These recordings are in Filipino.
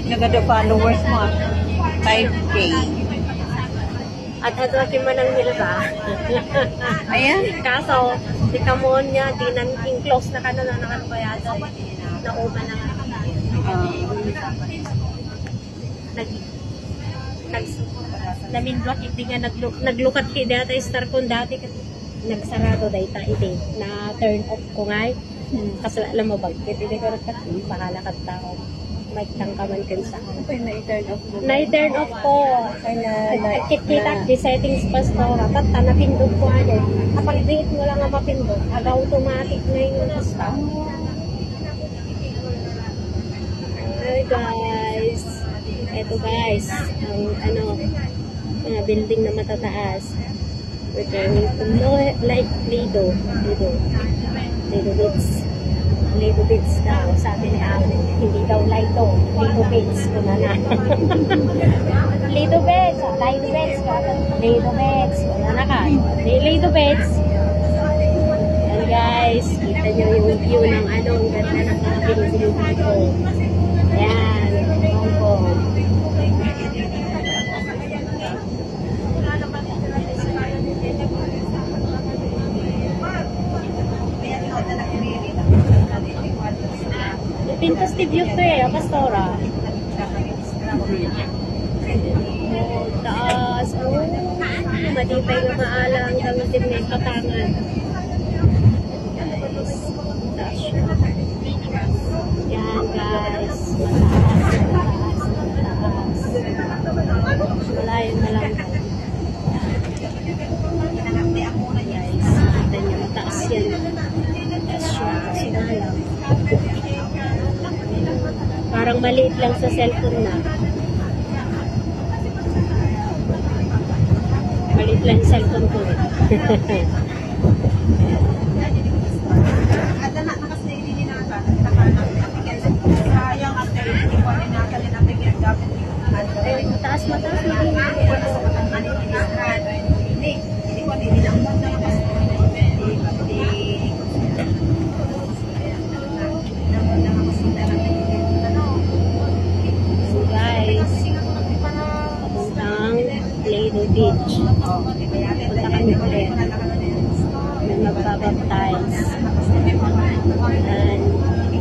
Nagado followers mo. 5K. At hatwakin man ang milba. Ayan. Kaso, di ka mo niya, di nang close na ka na nakan ko yata. Nauma na nga. Namin-block, hindi nga naglukat ki data star kung dati nagsarado dahil ite na turn off ko nga. Kasi alam mo ba, hindi ko rin bahala ka tao. May tangkaman kan sa akin. Okay, na-turn off mo. Na-turn off ko. Kita di settings pa store. Tata, napindot ko agad. Kapag date mo lang ang mapindot, automatic na yung stop. Hi guys. Eto guys, ang mga building na matataas. We're going to like Lido Beach daw, sabi ni Amo. Hindi daw Lido Beach. Lido Beach and guys, kita nyo yung view ng ang ganda ng mga building dito. Ayan, Hongkong. Pintas di view ko Pastora. Taas. Madipay nga maalang gamitin may katangan. Yan guys. Mataas. Malayo na lang. Guys, kita nyo mataas yan. Mataas siya. Kasi malayo. Parang maliit lang sa cellphone na. Maliit lang yung cellphone ko eh. Mataas. Beach. Punta kami ulit. May magbabaptize. And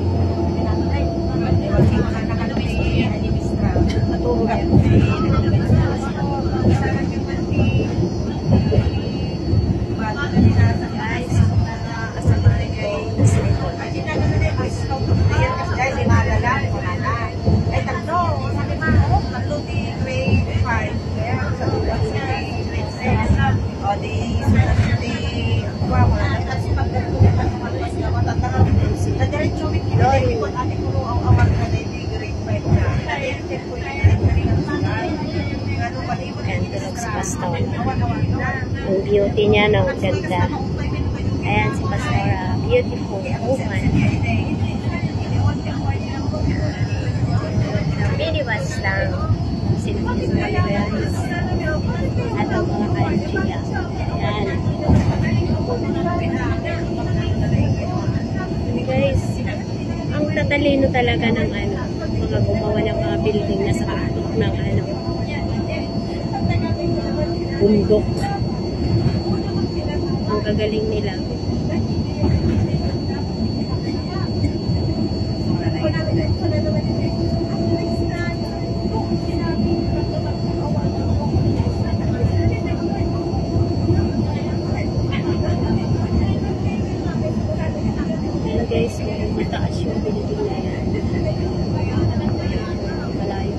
ang beauty niya, no? Ganda. Ayan si Pastora. Beautiful woman. Minimas lang. Sinipin mo guys. At ang mga kanjiya. Ayan. Guys, ang tatalino talaga ng mga gumawa ng mga building na sa kakit ng bundok. Ang gagaling nila. Ayan guys, mataas yung building na yan. Malayo.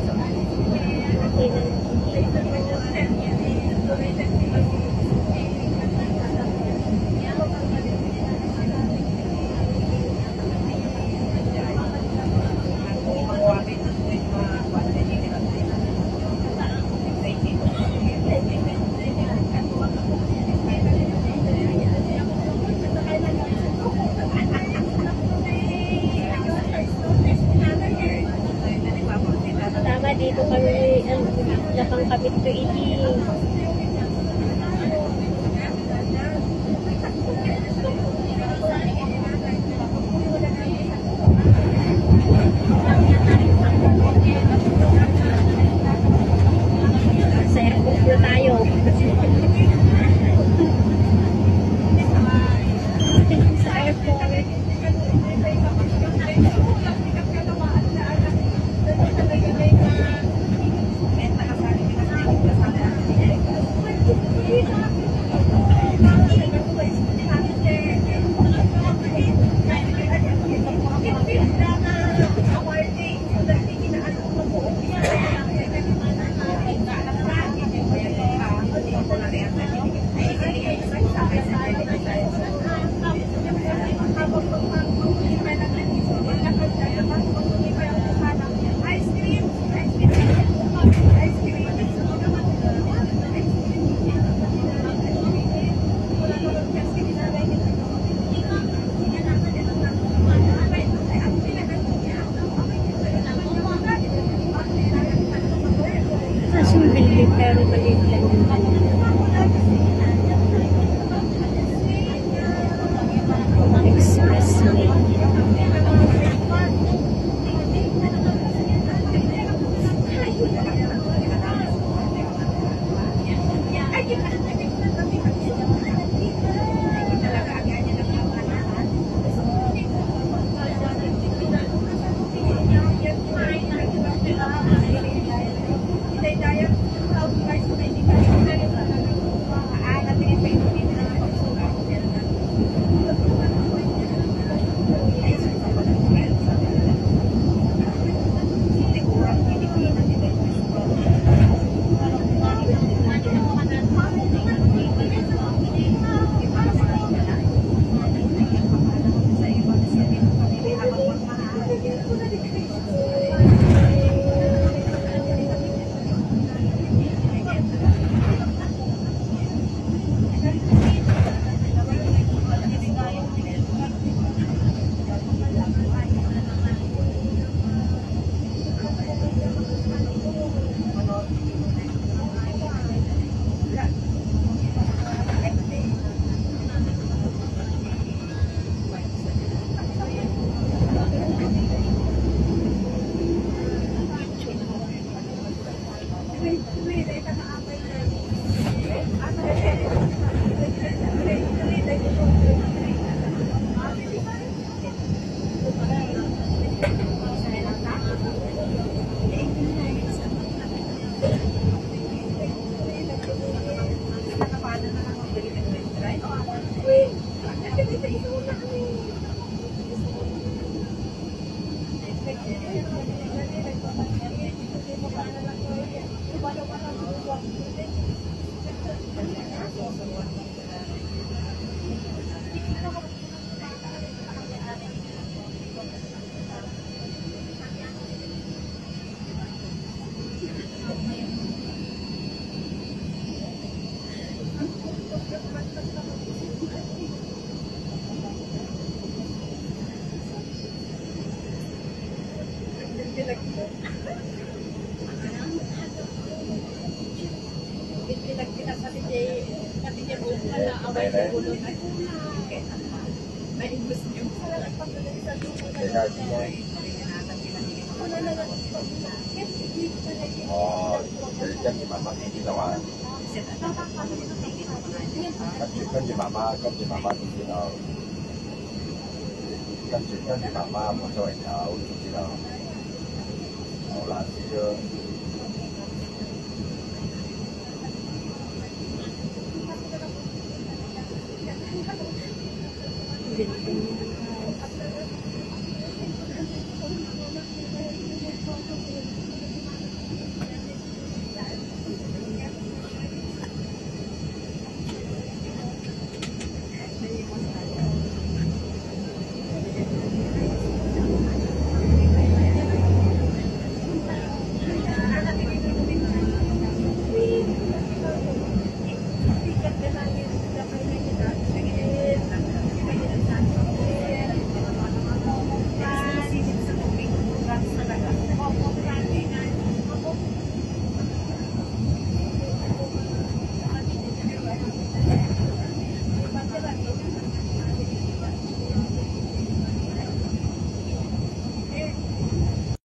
Dito kami napangkabit ko ini. yung building pero maliit lang yung ano. Expressway. 跟住慢慢呢啲就話，跟住慢慢點知道，跟住慢慢冇所謂有，知道，好難知咯。